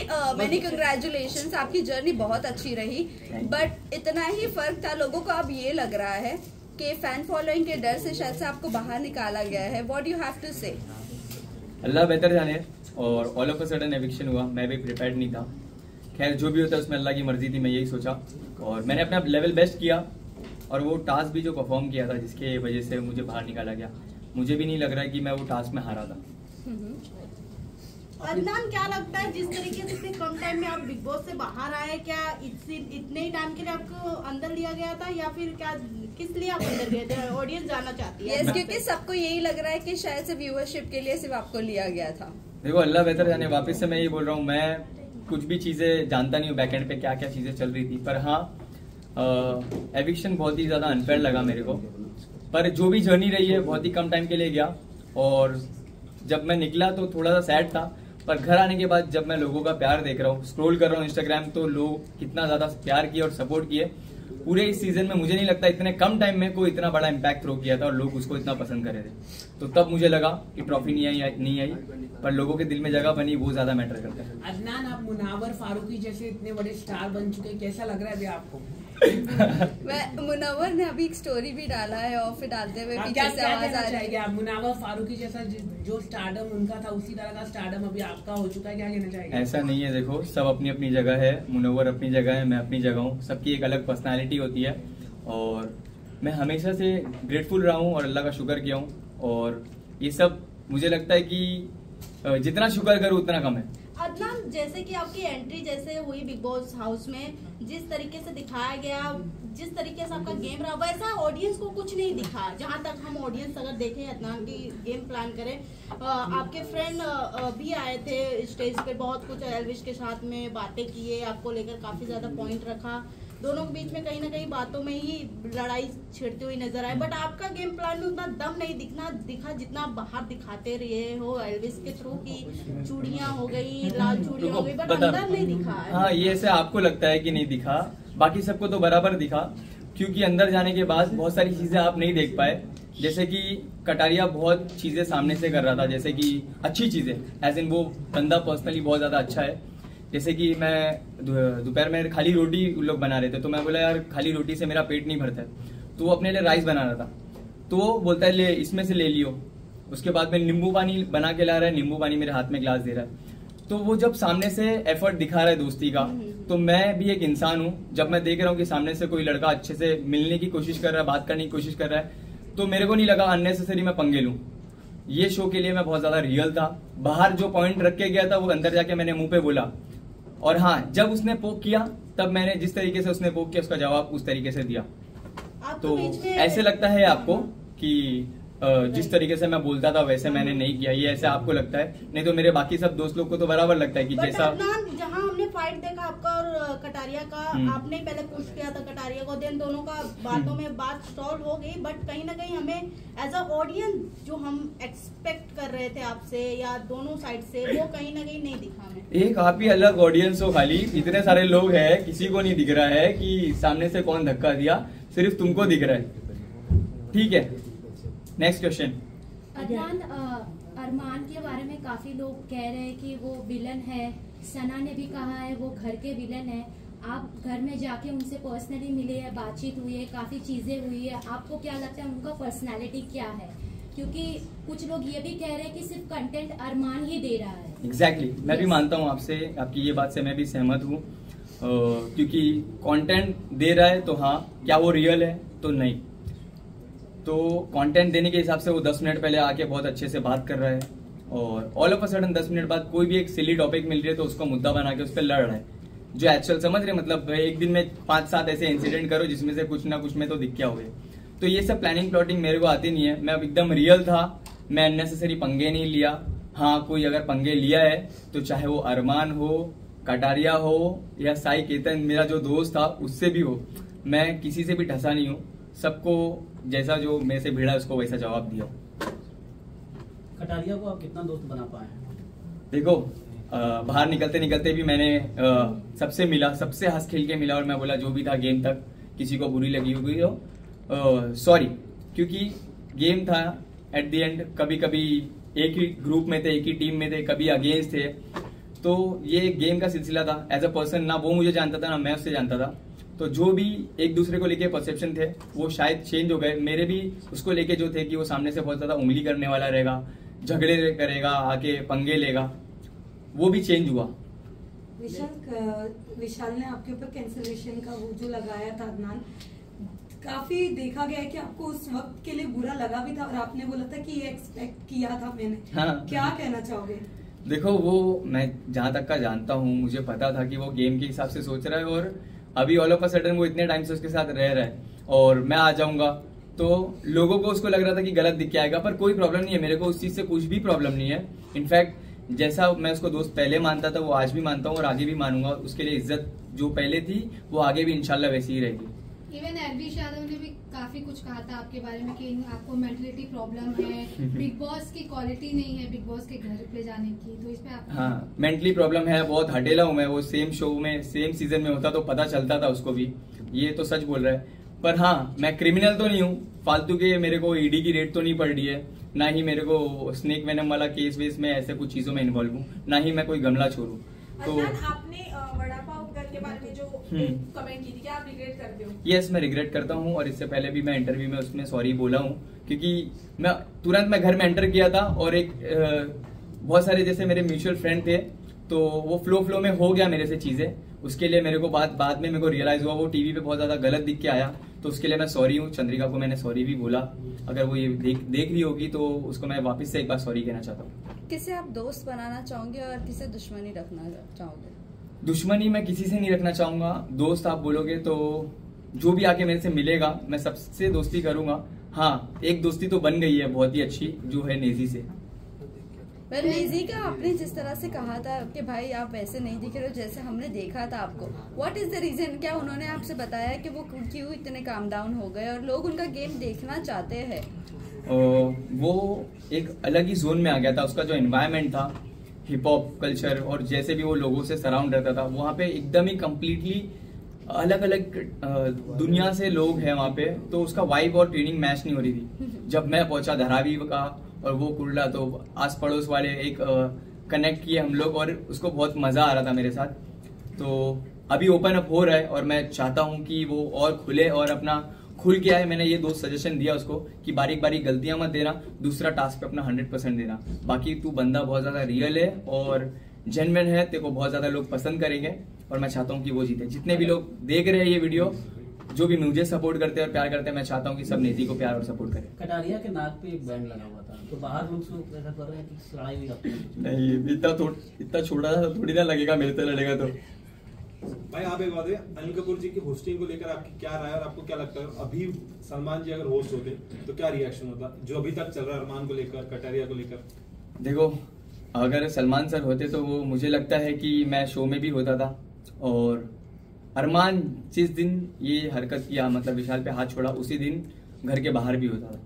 Many congratulations, आपकी journey बहुत अच्छी रही, बट इतना ही फर्क था, लोगों को अब ये लग रहा है कि फैन फॉलोइंग के डर से शायद से आपको बाहर निकाला गया है। व्हाट यू हैव टू से? अल्लाह बेहतर जाने, और all of a sudden eviction हुआ, मैं भी प्रिपेयर्ड नहीं था। खैर जो भी होता है उसमें अल्लाह की मर्जी थी, मैं यही सोचा और मैंने अपना लेवल बेस्ट किया, और वो टास्क भी जो परफॉर्म किया था जिसके वजह से मुझे बाहर निकाला गया, मुझे भी नहीं लग रहा है कि मैं वो टास्क में हारा था। अदनान, क्या लगता है जिस तरीके से इतने कम टाइम में आप बिग बॉस से बाहर आए, क्या इतने ही टाइम के लिए आपको अंदर लिया गया था या फिर क्या, किस लिए आप अंदर गए थे? ऑडियंस जानना चाहती है। क्योंकि सबको यही लग रहा है कि शायद से व्यूअरशिप के लिए सिर्फ आपको लिया गया था। देखो अल्लाह बेहतर जाने, वापस से मैं ये बोल रहा हूँ, मैं कुछ भी चीजें जानता नहीं हूँ बैकएंड पे क्या क्या चीजें चल रही थी, पर हाँ एविक्शन बहुत ही ज्यादा अनफेयर लगा मेरे को। पर जो भी जर्नी रही है बहुत ही कम टाइम के लिए गया, और जब मैं निकला तो थोड़ा सा सैड था, पर घर आने के बाद जब मैं लोगों का प्यार देख रहा हूँ, स्क्रॉल कर रहा हूँ इंस्टाग्राम, तो लोग कितना ज्यादा प्यार किए और सपोर्ट किए। पूरे इस सीजन में मुझे नहीं लगता इतने कम टाइम में कोई इतना बड़ा इम्पैक्ट थ्रो किया था और लोग उसको इतना पसंद कर रहे थे। तो तब मुझे लगा कि ट्रॉफी नहीं आई, पर लोगों के दिल में जगह बनी, वो ज्यादा मैटर करता है। अदनान, आप मुनावर फारूकी जैसे इतने बड़े स्टार बन चुके हैं, कैसा लग रहा है अभी आपको? मुनव्वर ने अभी एक स्टोरी भी डाला है और फिर डालते हुए पीछे से आवाज आ रही है। मुनावर फारूकी जैसा जो स्टारडम उनका था उसी तरह का स्टारडम अभी आपका हो चुका है, क्या कहना चाहेंगे? ऐसा नहीं है, देखो सब अपनी अपनी जगह है, मुनव्वर अपनी जगह है, मैं अपनी जगह हूँ, सबकी एक अलग पर्सनालिटी होती है, और मैं हमेशा से ग्रेटफुल रहा हूँ और अल्लाह का शुक्र किया हूँ, और ये सब मुझे लगता है कि जितना शुक्र करूँ उतना कम है। अदनान, जैसे कि आपकी एंट्री जैसे हुई बिग बॉस हाउस में, जिस तरीके से दिखाया गया, जिस तरीके से आपका गेम रहा, वैसा ऑडियंस को कुछ नहीं दिखा। जहां तक हम ऑडियंस अगर देखें, अदनान की गेम प्लान करें, आपके फ्रेंड भी आए थे स्टेज पे, बहुत कुछ एल्विश के साथ में बातें किए, आपको लेकर काफी ज्यादा पॉइंट रखा, दोनों के बीच में कहीं ना कहीं बातों में ही लड़ाई छिड़ती हुई नजर आए, बट आपका गेम प्लान में उतना दम नहीं दिखा जितना आप बाहर दिखाते रहे हो एल्विस के थ्रू की चूड़ियां हो गई, लाल चूड़ी हो गई, बट अंदर नहीं दिखा है। हाँ, ये ऐसे आपको लगता है कि नहीं दिखा, बाकी सबको तो बराबर दिखा, क्योंकि अंदर जाने के बाद बहुत सारी चीजें आप नहीं देख पाए। जैसे कि कटारिया बहुत चीजें सामने से कर रहा था, जैसे कि अच्छी चीजें, एज इन वो बंदा पर्सनली बहुत ज्यादा अच्छा है। जैसे कि मैं दोपहर में खाली रोटी लोग बना रहे थे, तो मैं बोला यार खाली रोटी से मेरा पेट नहीं भरता है, तो वो अपने लिए राइस बना रहा था, तो वो बोलता है ले इसमें से ले लियो। उसके बाद में नींबू पानी बना के ला रहा है, नींबू पानी मेरे हाथ में गिलास दे रहा है। तो वो जब सामने से एफर्ट दिखा रहा है दोस्ती का, तो मैं भी एक इंसान हूँ, जब मैं देख रहा हूँ कि सामने से कोई लड़का अच्छे से मिलने की कोशिश कर रहा है, बात करने की कोशिश कर रहा है, तो मेरे को नहीं लगा अननेसेसरी मैं पंगे लूं। ये शो के लिए मैं बहुत ज्यादा रियल था। बाहर जो पॉइंट रख के गया था वो अंदर जाके मैंने मुंह पे बोला, और हाँ जब उसने पोक किया तब मैंने जिस तरीके से उसने पोक किया उसका जवाब उस तरीके से दिया। तो ऐसे लगता है आपको कि जिस तरीके से मैं बोलता था वैसे मैंने नहीं किया, ये ऐसे आपको लगता है, नहीं तो मेरे बाकी सब दोस्त लोग को तो बराबर लगता है कि जैसा जहां हमने फाइट देखा आपका और कटारिया का, आपने पहले पुश किया था कटारिया को, देन दोनों का बातों में बात सॉल्व हो गई, बट कहीं ना कहीं हमें एज अ ऑडियंस जो हम एक्सपेक्ट कर रहे थे आपसे या दोनों साइड से, वो कहीं ना कहीं नहीं दिखा हमें। एक आप ही अलग ऑडियंस हो, खाली इतने सारे लोग हैं, किसी को नहीं दिख रहा है कि सामने से कौन धक्का दिया, सिर्फ तुमको दिख रहा है। ठीक है, नेक्स्ट क्वेश्चन। अदनान, अरमान के बारे में काफी लोग कह रहे हैं कि वो विलन है, सना ने भी कहा है वो घर के विलन है। आप घर में जाके उनसे पर्सनली मिले हैं, बातचीत हुई है, काफी चीजें हुई है, आपको क्या लगता है उनका पर्सनालिटी क्या है? क्योंकि कुछ लोग ये भी कह रहे हैं कि सिर्फ कंटेंट अरमान ही दे रहा है। एग्जैक्टली, मैं भी मानता हूँ आपसे, आपकी ये बात से मैं भी सहमत हूँ, क्योंकि कंटेंट दे रहा है तो हाँ, क्या वो रियल है तो नहीं। तो कंटेंट देने के हिसाब से वो 10 मिनट पहले आके बहुत अच्छे से बात कर रहा है, और all of a sudden 10 minute बाद कोई भी एक सिली टॉपिक मिल रही है तो उसको मुद्दा बना के उस पर लड़ रहा है, जो एक्चुअल समझ रहे, मतलब एक दिन में 5-7 ऐसे इंसिडेंट करो जिसमें से कुछ ना कुछ में तो दिख क्या हुए। तो ये सब प्लानिंग प्लॉटिंग मेरे को आती नहीं है, मैं अब एकदम रियल था, मैं अननेसेसरी पंगे नहीं लिया। हाँ, कोई अगर पंगे लिया है तो चाहे वो अरमान हो, कटारिया हो या साई केतन मेरा जो दोस्त था उससे भी हो, मैं किसी से भी ढसा नहीं हूँ, सबको जैसा जो मेरे से भिड़ा उसको वैसा जवाब दिया। कटारिया को आप कितना दोस्त बना पाए? देखो बाहर निकलते निकलते भी मैंने सबसे मिला, सबसे हंस खेल के मिला, और मैं बोला जो भी था गेम तक, किसी को बुरी लगी हुई हो सॉरी, क्योंकि गेम था एट द एंड, कभी कभी एक ही ग्रुप में थे, एक ही टीम में थे, कभी अगेंस्ट थे, तो ये एक गेम का सिलसिला था। एज अ पर्सन ना वो मुझे जानता था ना मैं उससे जानता था, तो जो भी एक दूसरे को लेके परसेप्शन थे वो शायद चेंज हो गए। मेरे भी उसको लेके जो थे कि वो सामने से बहुत ज्यादा उंगली करने वाला रहेगा, झगड़े करेगा, आके पंगे लेगा, वो भी चेंज हुआ। विशाल ने आपके ऊपर कैंसलेशन का वो जो लगाया था अदनान, काफी देखा गया है कि आपको उस वक्त के लिए बुरा लगा भी था और आपने बोला था कि ये एक्सपेक्ट किया था मैंने। हाँ। क्या कहना चाहोगे? देखो वो मैं जहां तक का जानता हूँ, मुझे पता था कि वो गेम के हिसाब से सोच रहा है और अभी ऑल ऑफ अ सडन वो इतने टाइम से उसके साथ रह रहा है और मैं आ जाऊंगा तो लोगों को उसको लग रहा था कि गलत दिख के आएगा, पर कोई प्रॉब्लम नहीं है, मेरे को उस चीज से कुछ भी प्रॉब्लम नहीं है। इनफैक्ट जैसा मैं उसको दोस्त पहले मानता था वो आज भी मानता हूँ और आगे भी मानूंगा। उसके लिए इज्जत जो पहले थी वो आगे भी इंशाल्लाह वैसी ही रहेगी। इवन एलविश यादव ने भी काफी कुछ कहा था आपके बारे में कि आपको मेंटलिटी प्रॉब्लम है, बिग बॉस की क्वालिटी नहीं है बिग बॉस के घर पे जाने की, तो इसमें आप हाँ मेंटली प्रॉब्लम है, बहुत हटेला हूँ मैं। वो सेम शो में सेम सीजन में होता तो पता चलता था उसको भी, ये तो सच बोल रहा है। पर हाँ मैं क्रिमिनल तो नहीं हूँ, फालतू के मेरे को ईडी की रेड तो नहीं पड़ रही है, ना ही मेरे को स्नेक वेनम वाला केस वेस में ऐसे कुछ चीजों में इन्वॉल्व हूँ, ना ही मैं कोई गमला छोड़ू। तो आपने वड़ा पाव घर के बारे में जो कमेंट की थी, क्या आप रिग्रेट करते हो? यस मैं रिग्रेट करता हूँ और इससे पहले भी मैं इंटरव्यू में उसमें सॉरी बोला हूँ, क्योंकि मैं तुरंत घर में एंटर किया था और एक बहुत सारे जैसे मेरे म्यूचुअल फ्रेंड थे तो वो फ्लो में हो गया मेरे से चीजें, उसके लिए मेरे को बाद में मेरे को रियलाइज हुआ वो टीवी पे बहुत ज्यादा गलत दिख के आया, तो उसके लिए मैं सॉरी हूँ। चंद्रिका को मैंने सॉरी भी बोला, अगर वो ये देख रही होगी तो उसको मैं वापस से एक बार सॉरी कहना चाहता हूँ। किसे आप दोस्त बनाना चाहोगे और किसे दुश्मनी रखना चाहोगे? दुश्मनी मैं किसी से नहीं रखना चाहूंगा, दोस्त आप बोलोगे तो जो भी आके मेरे से मिलेगा मैं सबसे दोस्ती करूंगा। हाँ एक दोस्ती तो बन गई है बहुत ही अच्छी, जो है नेजी से। नेजी का आपने जिस तरह से कहा था कि भाई आप वैसे नहीं दिख रहे हो जैसे हमने देखा था आपको, व्हाट इज द रीजन? क्या उन्होंने आपसे बताया कि वो क्यों इतने काम डाउन हो गए और लोग उनका गेम देखना चाहते हैं? वो एक अलग ही जोन में आ गया था, उसका जो एनवायरनमेंट था हिप हॉप कल्चर और जैसे भी वो लोगों से सराउंड रहता था, वहाँ पे एकदम ही कम्प्लीटली अलग अलग दुनिया से लोग हैं वहाँ पे, तो उसका वाइब और ट्रेनिंग मैच नहीं हो रही थी। जब मैं पहुंचा धारावी का और वो कुर्ला, तो आस पड़ोस वाले एक कनेक्ट किए हम लोग और उसको बहुत मजा आ रहा था मेरे साथ। तो अभी ओपन अप हो रहा है और मैं चाहता हूँ कि वो और खुले और अपना खुल के आए। मैंने ये दो सजेशन दिया उसको कि बारीक बारीक गलतियां मत देना, दूसरा टास्क पे अपना 100% देना, बाकी तू बंदा बहुत ज्यादा रियल है और जेन्युइन है, तेरे को बहुत ज्यादा लोग पसंद करेंगे और मैं चाहता हूँ कि वो जीते। जितने भी लोग देख रहे हैं ये वीडियो, जो भी मुझे सपोर्ट करते हैं और प्यार करते हैं, मैं चाहता हूँ कि सब नेजी को प्यार और सपोर्ट करें। कटारिया के नाक पे एक बैंड लगा हुआ था, तो बाहर लोग ऐसा कर रहे हैं कि लड़ाई हुई आपकी? नहीं इतना छोटा सा थोड़ी ना लगेगा, मेरे से लड़ेगा तो। भाई आप एक बात है, अनिल कपूर जी की होस्टिंग को लेकर आपकी क्या राय और आपको क्या लगता है अभी सलमान जी अगर होस्ट होते तो क्या रिएक्शन होता, जो अभी तक चल रहा है अरमान को लेकर, कटारिया को लेकर? देखो अगर सलमान सर होते तो वो मुझे लगता है कि मैं शो में भी होता था, और अरमान जिस दिन ये हरकत किया मतलब विशाल पे हाथ छोड़ा उसी दिन घर के बाहर भी होता था,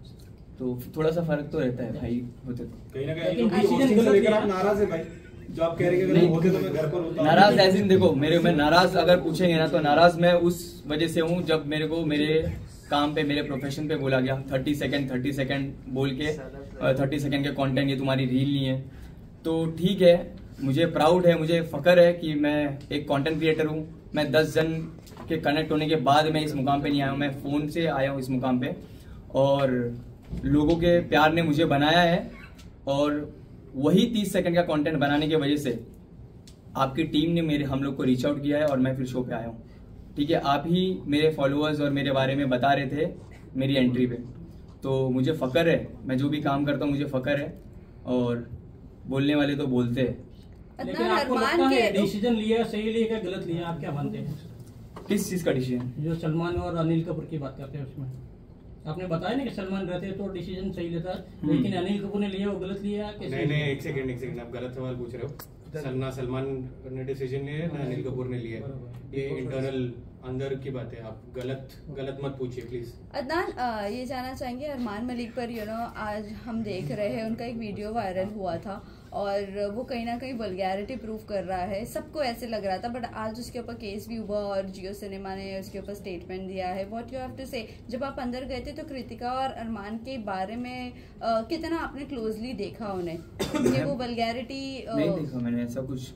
तो थोड़ा सा फर्क तो रहता है भाई होते तो। कहीं ना कहीं आप नाराज है भाई, जो आप कह रहे हैं अगर होते तो मैं घर पर होता। नाराज ऐसे देखो मैं नाराज अगर पूछेंगे ना तो नाराज मैं उस वजह से हूँ जब मेरे को मेरे काम पे मेरे प्रोफेशन पे बोला गया 30 सेकंड बोल के 30 सेकंड के कंटेंट ये तुम्हारी रील नहीं है। तो ठीक है, मुझे प्राउड है, मुझे फकर है कि मैं एक कंटेंट क्रिएटर हूँ। मैं 10 जन के कनेक्ट होने के बाद मैं इस मुकाम पे नहीं आया हूँ, मैं फोन से आया हूँ इस मुकाम पे, और लोगों के प्यार ने मुझे बनाया है। और वही 30 सेकंड का कंटेंट बनाने की वजह से आपकी टीम ने हम लोग को रीच आउट किया है और मैं फिर शो पे आया हूँ। ठीक है, आप ही मेरे फॉलोअर्स और मेरे बारे में बता रहे थे मेरी एंट्री पे, तो मुझे फकर है, मैं जो भी काम करता हूँ मुझे फकर है, और बोलने वाले तो बोलते हैं। लेकिन आपको लगता है डिसीजन लिया सही लिया क्या गलत लिया, आप क्या मानते हैं? किस चीज का डिसीजन? जो सलमान और अनिल कपूर की बात करते हैं उसमें आपने बताया ना कि सलमान रहते तो डिसीजन सही लेता, लेकिन अनिल कपूर ने लिया वो गलत लिया? नहीं एक सेकंड आप गलत सवाल पूछ रहे हो। ना सलमान ने डिसीजन लिया ना अनिल कपूर ने लिया, ये इंटरनल अंदर की बात है, आप गलत मत पूछिए प्लीज। अदनान ये जानना चाहेंगे अरमान मलिक पर आज हम देख रहे हैं उनका एक वीडियो वायरल हुआ था और वो कहीं ना कहीं वल्गैरिटी प्रूव कर रहा है, सबको ऐसे लग रहा था, बट आज उसके ऊपर केस भी हुआ और जियो सिनेमा ने उसके ऊपर स्टेटमेंट दिया है। व्हाट यू हैव टू से? जब आप अंदर गए थे तो कृतिका और अरमान के बारे में कितना आपने क्लोजली देखा उन्हें? ये वो वल्गैरिटी नहीं देखा मैंने, ऐसा कुछ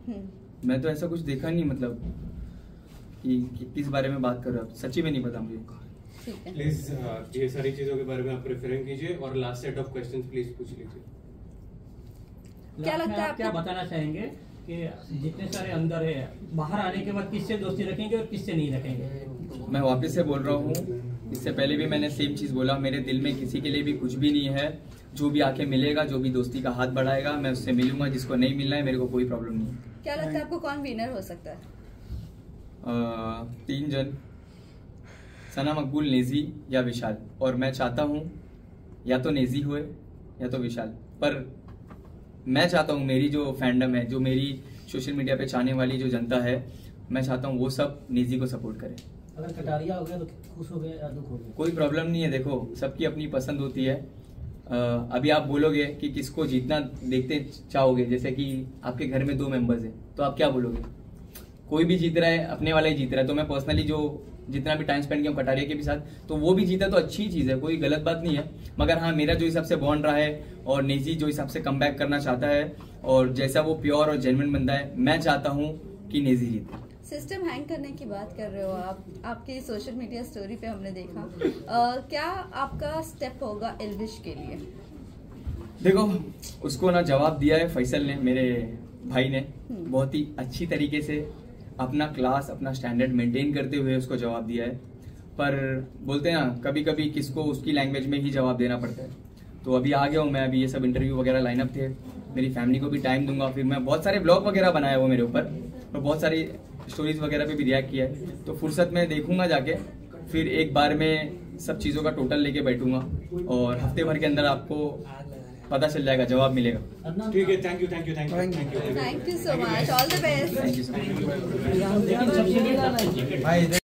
मैं तो ऐसा कुछ देखा नहीं, मतलब कि किस बारे में बात कर रहे हो आप, सच्ची में नहीं पता मुझे। ठीक है, प्लीज ये सारी चीजों के बारे में आप प्रेफरेंस कीजिए और last set of questions please पूछ लीजिए। क्या लगता है आप क्या बताना चाहेंगे कि जितने सारे अंदर है बाहर आने के बाद किससे दोस्ती रखेंगे और किससे नहीं रखेंगे? मैं वापस से बोल रहा हूँ, इससे पहले भी मैंने सेम चीज बोला, मेरे दिल में किसी के लिए भी कुछ भी नहीं है। जो भी आके मिलेगा, जो भी दोस्ती का हाथ बढ़ाएगा, मैं उससे मिलूंगा। जिसको नहीं मिलना है, मेरे को कोई प्रॉब्लम नहीं है। क्या लगता है आपको कौन विनर हो सकता है? 3 जन, सना, मकबूल, नेजी या विशाल। और मैं चाहता हूँ या तो नेजी होए या तो विशाल, पर मैं चाहता हूँ मेरी जो फैंडम है, जो मेरी सोशल मीडिया पे चाहने वाली जो जनता है, मैं चाहता हूँ वो सब नेजी को सपोर्ट करे। अगर कटारिया हो गया तो खुश हो गए या दुख हो गया? कोई प्रॉब्लम नहीं है, देखो सबकी अपनी पसंद होती है। अभी आप बोलोगे कि किसको जीतना देखते चाहोगे, जैसे कि आपके घर में 2 मेंबर्स हैं, तो आप क्या बोलोगे? कोई भी जीत रहा है, अपने वाला ही जीत रहा है। तो मैं पर्सनली जो जितना भी टाइम स्पेंड किया कटारिया के भी साथ, तो वो भी जीता तो अच्छी चीज है, कोई गलत बात नहीं है। मगर हाँ, मेरा जो हिसाब से बॉन्ड रहा है और नेजी जो हिसाब से कम बैक करना चाहता है और जैसा वो प्योर और जेन्युइन बंदा है, मैं चाहता हूँ कि नेजी जीते। सिस्टम हैंग करने की बात कर रहे हो आप, आपके सोशल मीडिया स्टोरी पे हमने देखा। क्या आपका स्टेप होगा एल्विश के लिए? देखो, उसको ना जवाब दिया है फैसल ने, मेरे भाई ने, बहुत ही अच्छी तरीके से अपना क्लास, अपना स्टैंडर्ड मेंटेन करते हुए उसको जवाब दिया है। पर बोलते हैं ना, कभी कभी किसको उसकी लैंग्वेज में ही जवाब देना पड़ता है। तो अभी आ गया हूँ मैं, अभी ये सब इंटरव्यू वगैरह लाइनअप थे, मेरी फैमिली को भी टाइम दूंगा। फिर मैं बहुत सारे ब्लॉग वगैरह बनाया वो मेरे ऊपर, और बहुत सारी स्टोरीज वगैरह पे भी रिएक्ट किया है। तो फुर्सत में देखूंगा जाके, फिर एक बार में सब चीज़ों का टोटल लेके बैठूंगा और हफ्ते भर के अंदर आपको पता चल जाएगा, जवाब मिलेगा। ठीक है, thank you so much, all the best. Thank you so much.